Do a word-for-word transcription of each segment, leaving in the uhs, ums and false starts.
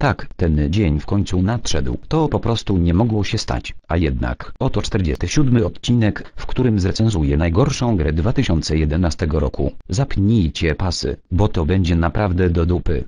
Tak, ten dzień w końcu nadszedł. To po prostu nie mogło się stać. A jednak, oto czterdziesty siódmy odcinek, w którym zrecenzuję najgorszą grę dwa tysiące jedenastego roku. Zapnijcie pasy, bo to będzie naprawdę do dupy.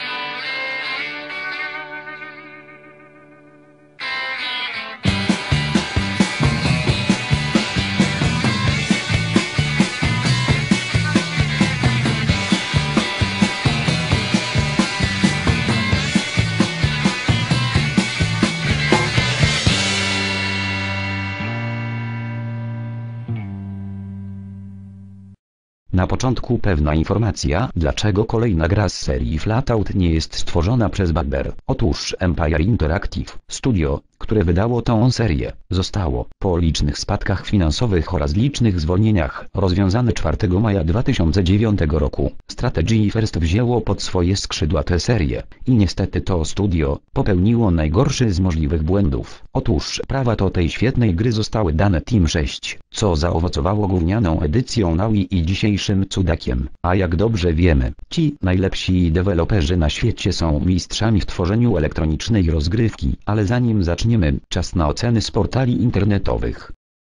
Na początku pewna informacja, dlaczego kolejna gra z serii Flatout nie jest stworzona przez Bugbear. Otóż Empire Interactive Studio, które wydało tą serię, zostało, po licznych spadkach finansowych oraz licznych zwolnieniach, rozwiązane czwartego maja dwa tysiące dziewiątego roku. Strategy First wzięło pod swoje skrzydła tę serię i niestety to studio popełniło najgorszy z możliwych błędów. Otóż prawa do tej świetnej gry zostały dane Team sześć, co zaowocowało gównianą edycją na Wii i dzisiejszym cudakiem. A jak dobrze wiemy, ci najlepsi deweloperzy na świecie są mistrzami w tworzeniu elektronicznej rozgrywki. Ale zanim zaczniemy, czas na oceny z portali internetowych.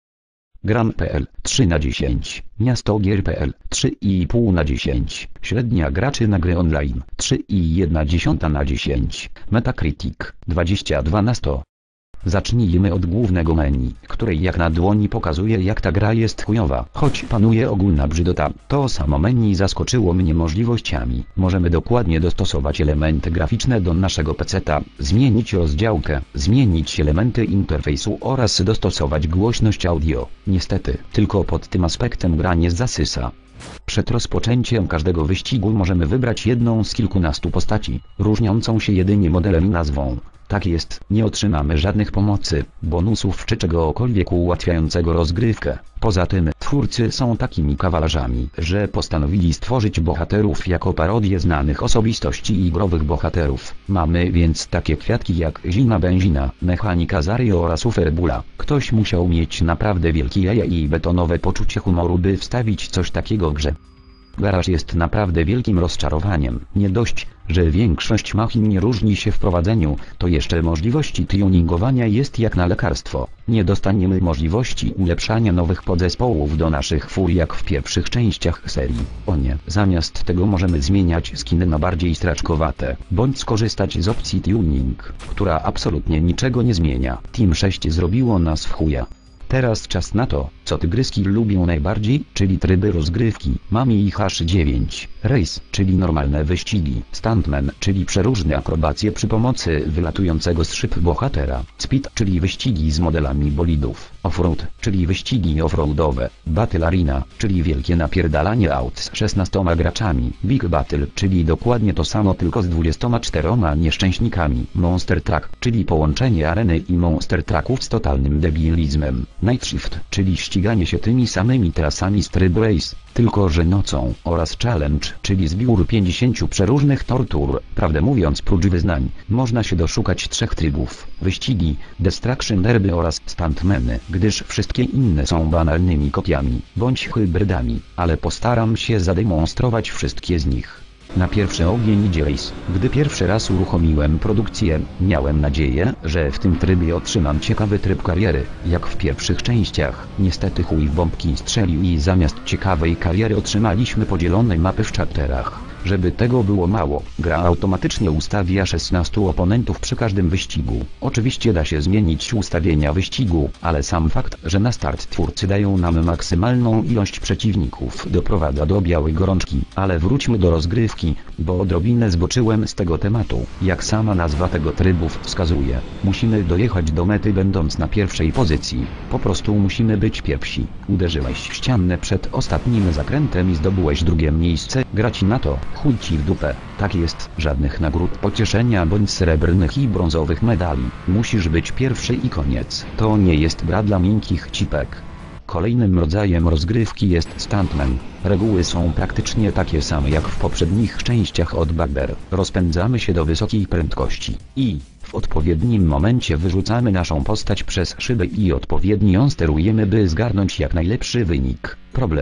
Gram kropka pe el trzy na dziesięć, Miastogier kropka pe el trzy i pół na dziesięć, Średnia graczy na gry online trzy i jedna dziesiąta na dziesięć, Metacritic dwadzieścia dwa na sto. Zacznijmy od głównego menu, której jak na dłoni pokazuje, jak ta gra jest chujowa. Choć panuje ogólna brzydota, to samo menu zaskoczyło mnie możliwościami. Możemy dokładnie dostosować elementy graficzne do naszego peceta, zmienić rozdziałkę, zmienić elementy interfejsu oraz dostosować głośność audio. Niestety, tylko pod tym aspektem gra nie zasysa. Przed rozpoczęciem każdego wyścigu możemy wybrać jedną z kilkunastu postaci, różniącą się jedynie modelem i nazwą. Tak jest, nie otrzymamy żadnych pomocy, bonusów czy czegokolwiek ułatwiającego rozgrywkę. Poza tym, twórcy są takimi kawalarzami, że postanowili stworzyć bohaterów jako parodię znanych osobistości i growych bohaterów. Mamy więc takie kwiatki jak Zima Benzina, Mechanika Zario oraz Uferbula. Ktoś musiał mieć naprawdę wielkie jaja i betonowe poczucie humoru, by wstawić coś takiego w grze. Garaż jest naprawdę wielkim rozczarowaniem. Nie dość, że większość machin nie różni się w prowadzeniu, to jeszcze możliwości tuningowania jest jak na lekarstwo. Nie dostaniemy możliwości ulepszania nowych podzespołów do naszych fur jak w pierwszych częściach serii. O nie, zamiast tego możemy zmieniać skiny na bardziej straczkowate, bądź skorzystać z opcji tuning, która absolutnie niczego nie zmienia. Team sześć zrobiło nas w chuja. Teraz czas na to, co tygryski lubią najbardziej, czyli tryby rozgrywki. Mamy ich aż dziewięć. Race, czyli normalne wyścigi. Stuntman, czyli przeróżne akrobacje przy pomocy wylatującego z szyb bohatera. Speed, czyli wyścigi z modelami bolidów. Offroad, czyli wyścigi offroadowe. Battle Arena, czyli wielkie napierdalanie aut z szesnastoma graczami. Big Battle, czyli dokładnie to samo tylko z dwudziestoma czteroma nieszczęśnikami. Monster Truck, czyli połączenie areny i Monster Trucków z totalnym debilizmem. Night Shift, czyli ściganie się tymi samymi trasami z trybu Race, tylko że nocą, oraz Challenge, czyli zbiór pięćdziesięciu przeróżnych tortur. Prawdę mówiąc, prócz wyznań, można się doszukać trzech trybów: wyścigi, Destruction Derby oraz Stuntmeny, gdyż wszystkie inne są banalnymi kopiami, bądź hybrydami, ale postaram się zademonstrować wszystkie z nich. Na pierwszy ogień idzie Race. Gdy pierwszy raz uruchomiłem produkcję, miałem nadzieję, że w tym trybie otrzymam ciekawy tryb kariery, jak w pierwszych częściach. Niestety chuj w bombki strzelił i zamiast ciekawej kariery otrzymaliśmy podzielone mapy w chapterach. Żeby tego było mało, gra automatycznie ustawia szesnastu oponentów przy każdym wyścigu. Oczywiście da się zmienić ustawienia wyścigu, ale sam fakt, że na start twórcy dają nam maksymalną ilość przeciwników, doprowadza do białej gorączki. Ale wróćmy do rozgrywki, bo odrobinę zboczyłem z tego tematu. Jak sama nazwa tego trybu wskazuje, musimy dojechać do mety będąc na pierwszej pozycji. Po prostu musimy być pierwsi. Uderzyłeś w ścianę przed ostatnim zakrętem i zdobyłeś drugie miejsce, grać na to. Chuj ci w dupę. Tak jest, żadnych nagród pocieszenia bądź srebrnych i brązowych medali. Musisz być pierwszy i koniec. To nie jest gra dla miękkich cipek. Kolejnym rodzajem rozgrywki jest Stuntman. Reguły są praktycznie takie same jak w poprzednich częściach od Bugbear. Rozpędzamy się do wysokiej prędkości i w odpowiednim momencie wyrzucamy naszą postać przez szybę i odpowiednio ją sterujemy, by zgarnąć jak najlepszy wynik. Problem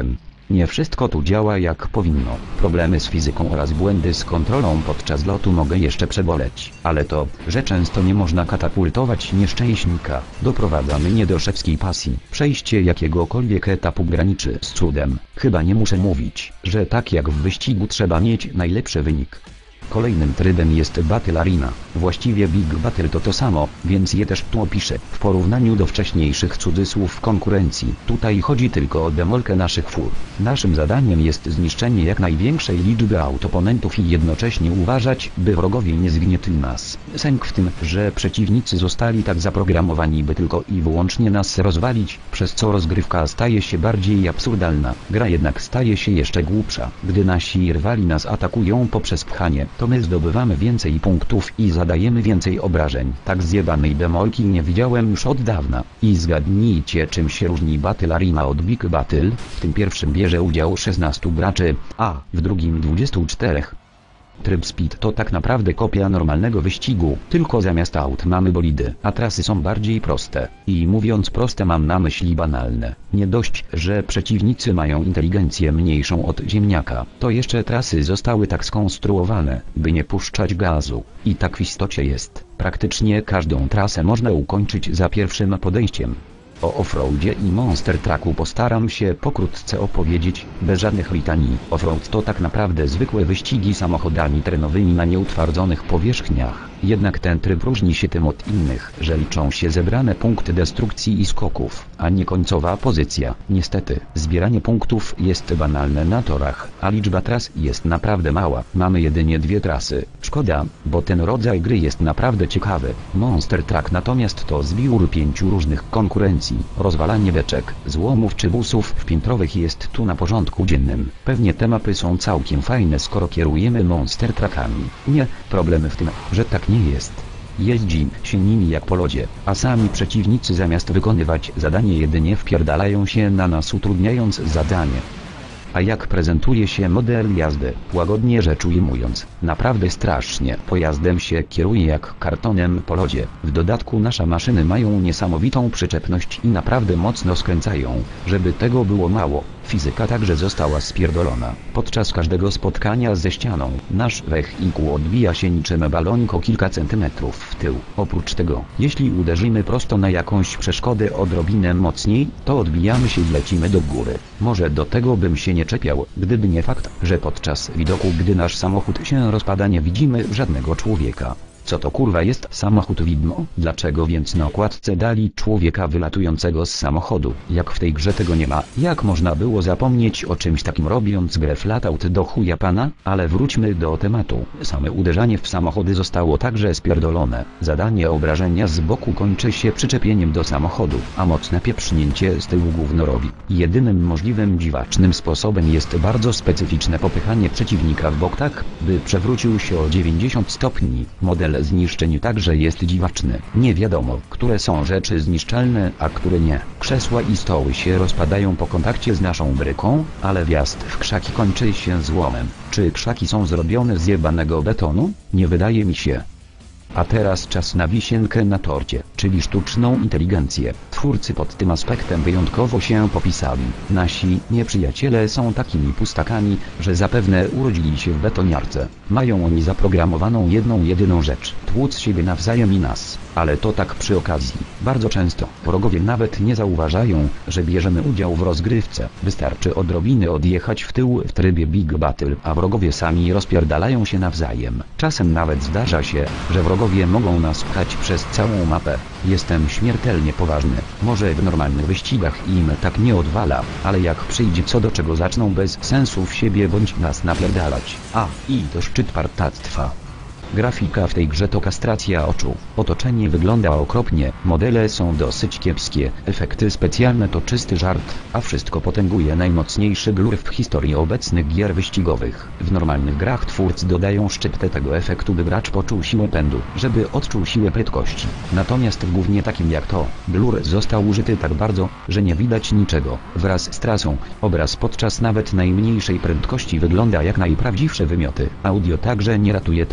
Nie wszystko tu działa jak powinno. Problemy z fizyką oraz błędy z kontrolą podczas lotu mogę jeszcze przeboleć. Ale to, że często nie można katapultować nieszczęśnika, doprowadza mnie do szewskiej pasji. Przejście jakiegokolwiek etapu graniczy z cudem. Chyba nie muszę mówić, że tak jak w wyścigu trzeba mieć najlepszy wynik. Kolejnym trybem jest Battle Arena. Właściwie Big Battle to to samo, więc je też tu opiszę. W porównaniu do wcześniejszych cudzysłów konkurencji, tutaj chodzi tylko o demolkę naszych fur. Naszym zadaniem jest zniszczenie jak największej liczby autoponentów i jednocześnie uważać, by wrogowie nie zgnietli nas. Sęk w tym, że przeciwnicy zostali tak zaprogramowani, by tylko i wyłącznie nas rozwalić, przez co rozgrywka staje się bardziej absurdalna. Gra jednak staje się jeszcze głupsza. Gdy nasi rywali nas atakują poprzez pchanie, to my zdobywamy więcej punktów i zadajemy więcej obrażeń. Tak zjebanej demolki nie widziałem już od dawna. I zgadnijcie, czym się różni Battle Arena od Big Battle. W tym pierwszym bierze udział szesnastu graczy, a w drugim dwudziestu czterech. Tryb Speed to tak naprawdę kopia normalnego wyścigu, tylko zamiast aut mamy bolidy, a trasy są bardziej proste. I mówiąc proste mam na myśli banalne. Nie dość, że przeciwnicy mają inteligencję mniejszą od ziemniaka, to jeszcze trasy zostały tak skonstruowane, by nie puszczać gazu. I tak w istocie jest. Praktycznie każdą trasę można ukończyć za pierwszym podejściem. O offroadzie i Monster Trucku postaram się pokrótce opowiedzieć, bez żadnych litanii. Offroad to tak naprawdę zwykłe wyścigi samochodami terenowymi na nieutwardzonych powierzchniach. Jednak ten tryb różni się tym od innych, że liczą się zebrane punkty destrukcji i skoków, a nie końcowa pozycja. Niestety, zbieranie punktów jest banalne na torach, a liczba tras jest naprawdę mała. Mamy jedynie dwie trasy. Szkoda, bo ten rodzaj gry jest naprawdę ciekawy. Monster Truck natomiast to zbiór pięciu różnych konkurencji. Rozwalanie beczek, złomów czy busów piętrowych jest tu na porządku dziennym. Pewnie te mapy są całkiem fajne, skoro kierujemy Monster Truckami. Nie, problem w tym, że tak nie jest. Jeździ się nimi jak po lodzie, a sami przeciwnicy zamiast wykonywać zadanie jedynie wpierdalają się na nas, utrudniając zadanie. A jak prezentuje się model jazdy? Łagodnie rzecz ujmując, naprawdę strasznie. Pojazdem się kieruje jak kartonem po lodzie. W dodatku nasze maszyny mają niesamowitą przyczepność i naprawdę mocno skręcają. Żeby tego było mało, fizyka także została spierdolona. Podczas każdego spotkania ze ścianą, nasz wehikuł odbija się niczym balonik o kilka centymetrów w tył. Oprócz tego, jeśli uderzymy prosto na jakąś przeszkodę odrobinę mocniej, to odbijamy się i lecimy do góry. Może do tego bym się nie czepiał, gdyby nie fakt, że podczas widoku, gdy nasz samochód się rozpada, nie widzimy żadnego człowieka. Co to kurwa jest samochód widmo? Dlaczego więc na okładce dali człowieka wylatującego z samochodu? Jak w tej grze tego nie ma? Jak można było zapomnieć o czymś takim, robiąc grę Flatout do chuja pana? Ale wróćmy do tematu. Same uderzanie w samochody zostało także spierdolone. Zadanie obrażenia z boku kończy się przyczepieniem do samochodu, a mocne pieprznięcie z tyłu gówno robi. Jedynym możliwym dziwacznym sposobem jest bardzo specyficzne popychanie przeciwnika w bok tak, by przewrócił się o dziewięćdziesiąt stopni. Model zniszczeń także jest dziwaczny. Nie wiadomo, które są rzeczy zniszczalne, a które nie. Krzesła i stoły się rozpadają po kontakcie z naszą bryką, ale wjazd w krzaki kończy się złomem. Czy krzaki są zrobione z jebanego betonu? Nie wydaje mi się. A teraz czas na wisienkę na torcie, czyli sztuczną inteligencję. Twórcy pod tym aspektem wyjątkowo się popisali. Nasi nieprzyjaciele są takimi pustakami, że zapewne urodzili się w betoniarce. Mają oni zaprogramowaną jedną jedyną rzecz: tłuc siebie nawzajem i nas. Ale to tak przy okazji. Bardzo często wrogowie nawet nie zauważają, że bierzemy udział w rozgrywce. Wystarczy odrobiny odjechać w tył w trybie Big Battle, a wrogowie sami rozpierdalają się nawzajem. Czasem nawet zdarza się, że wrogowie mogą nas pchać przez całą mapę. Jestem śmiertelnie poważny. Może w normalnych wyścigach im tak nie odwala, ale jak przyjdzie co do czego, zaczną bez sensu w siebie bądź nas napierdalać. A, i to szczyt partactwa. Grafika w tej grze to kastracja oczu. Otoczenie wygląda okropnie, modele są dosyć kiepskie, efekty specjalne to czysty żart, a wszystko potęguje najmocniejszy glur w historii obecnych gier wyścigowych. W normalnych grach twórcy dodają szczyptę tego efektu, by gracz poczuł siłę pędu, żeby odczuł siłę prędkości. Natomiast w gównie takim jak to, blur został użyty tak bardzo, że nie widać niczego. Wraz z trasą, obraz podczas nawet najmniejszej prędkości wygląda jak najprawdziwsze wymioty. Audio także nie ratuje tej produkcji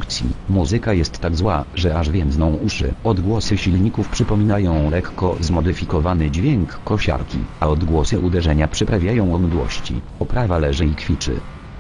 produkcji. Muzyka jest tak zła, że aż więdną uszy. Odgłosy silników przypominają lekko zmodyfikowany dźwięk kosiarki, a odgłosy uderzenia przyprawiają o mdłości. Oprawa leży i kwiczy.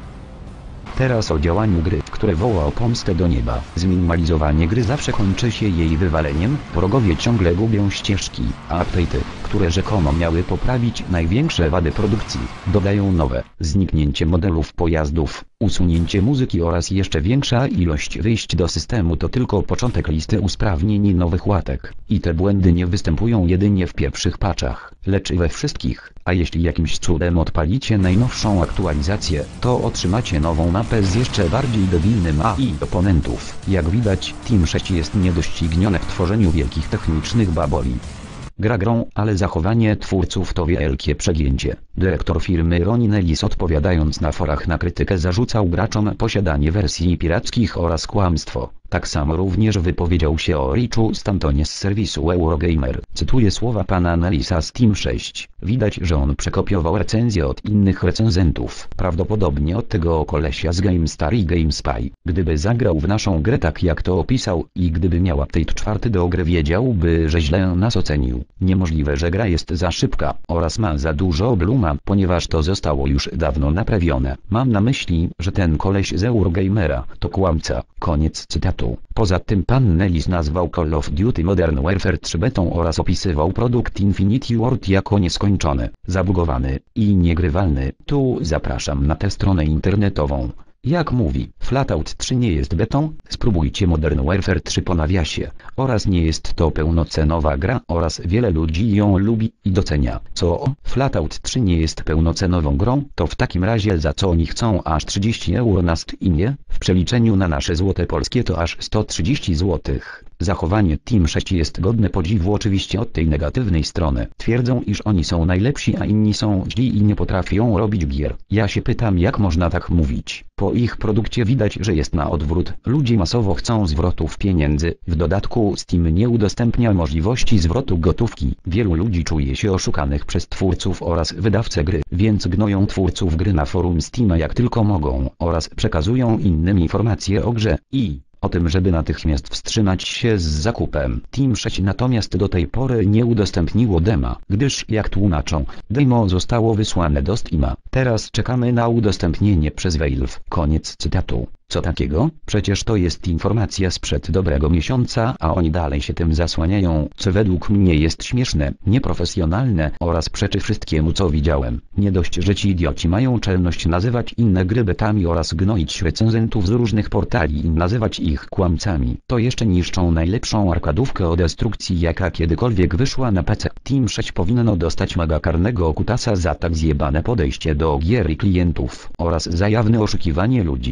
Teraz o działaniu gry, które woła o pomstę do nieba. Zminimalizowanie gry zawsze kończy się jej wywaleniem, wrogowie ciągle gubią ścieżki, a update'y, które rzekomo miały poprawić największe wady produkcji, dodają nowe. Zniknięcie modelów pojazdów, usunięcie muzyki oraz jeszcze większa ilość wyjść do systemu to tylko początek listy usprawnień i nowych łatek. I te błędy nie występują jedynie w pierwszych patchach, lecz i we wszystkich, a jeśli jakimś cudem odpalicie najnowszą aktualizację, to otrzymacie nową mapę z jeszcze bardziej debilnym A I oponentów. Jak widać, Team sześć jest niedoścignione w tworzeniu wielkich technicznych baboli. Gra grą, ale zachowanie twórców to wielkie przegięcie. Dyrektor firmy Ronin Ellis, odpowiadając na forach na krytykę, zarzucał graczom posiadanie wersji pirackich oraz kłamstwo. Tak samo również wypowiedział się o Richu Stantonie z serwisu Eurogamer. Cytuję słowa pana Ellisa z Team sześć. Widać, że on przekopiował recenzję od innych recenzentów. Prawdopodobnie od tego kolesia z GameStar i GameSpy. Gdyby zagrał w naszą grę tak jak to opisał i gdyby miał update czwarty do gry, wiedziałby, że źle nas ocenił. Niemożliwe, że gra jest za szybka oraz ma za dużo obluma, ponieważ to zostało już dawno naprawione. Mam na myśli, że ten koleś z Eurogamera to kłamca. Koniec cytatu. Poza tym pan Ellis nazwał Call of Duty Modern Warfare trzy betą oraz opisywał produkt Infinity Ward jako nieskończony, zabugowany i niegrywalny. Tu zapraszam na tę stronę internetową. Jak mówi, Flatout trzy nie jest betą, spróbujcie Modern Warfare trzy po nawiasie, oraz nie jest to pełnocenowa gra oraz wiele ludzi ją lubi i docenia. Co? Flatout trzy nie jest pełnocenową grą, to w takim razie za co oni chcą aż trzydzieści euro na Steamie? W przeliczeniu na nasze złote polskie to aż sto trzydzieści złotych. Zachowanie Team sześć jest godne podziwu oczywiście od tej negatywnej strony. Twierdzą, iż oni są najlepsi, a inni są źli i nie potrafią robić gier. Ja się pytam, jak można tak mówić. Po ich produkcie widać, że jest na odwrót. Ludzie masowo chcą zwrotów pieniędzy. W dodatku Steam nie udostępnia możliwości zwrotu gotówki. Wielu ludzi czuje się oszukanych przez twórców oraz wydawcę gry, więc gnoją twórców gry na forum Steama jak tylko mogą oraz przekazują innym informacje o grze i o tym, żeby natychmiast wstrzymać się z zakupem. Team sześć natomiast do tej pory nie udostępniło dema, gdyż jak tłumaczą, demo zostało wysłane do Steama. Teraz czekamy na udostępnienie przez Valve. Koniec cytatu. Co takiego? Przecież to jest informacja sprzed dobrego miesiąca, a oni dalej się tym zasłaniają, co według mnie jest śmieszne, nieprofesjonalne oraz przeczy wszystkiemu, co widziałem. Nie dość, że ci idioci mają czelność nazywać inne gry betami oraz gnoić recenzentów z różnych portali i nazywać ich kłamcami, to jeszcze niszczą najlepszą arkadówkę o destrukcji, jaka kiedykolwiek wyszła na P C. Team sześć powinno dostać mega karnego kutasa za tak zjebane podejście do gier i klientów oraz za jawne oszukiwanie ludzi.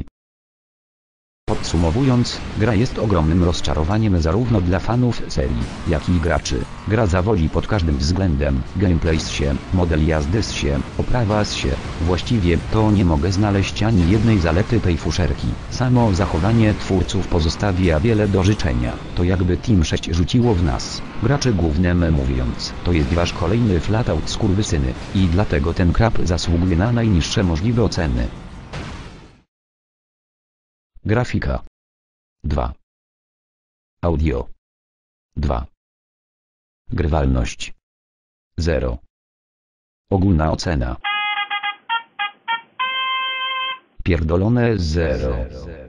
Podsumowując, gra jest ogromnym rozczarowaniem zarówno dla fanów serii, jak i graczy. Gra zawodzi pod każdym względem, gameplay się, model jazdy się, oprawa się. Właściwie to nie mogę znaleźć ani jednej zalety tej fuszerki. Samo zachowanie twórców pozostawia wiele do życzenia. To jakby Team sześć rzuciło w nas, graczy głównym mówiąc, to jest wasz kolejny Flatout skurwysyny i dlatego ten krab zasługuje na najniższe możliwe oceny. Grafika dwa. Audio dwa. Grywalność zero. Ogólna ocena pierdolone zero.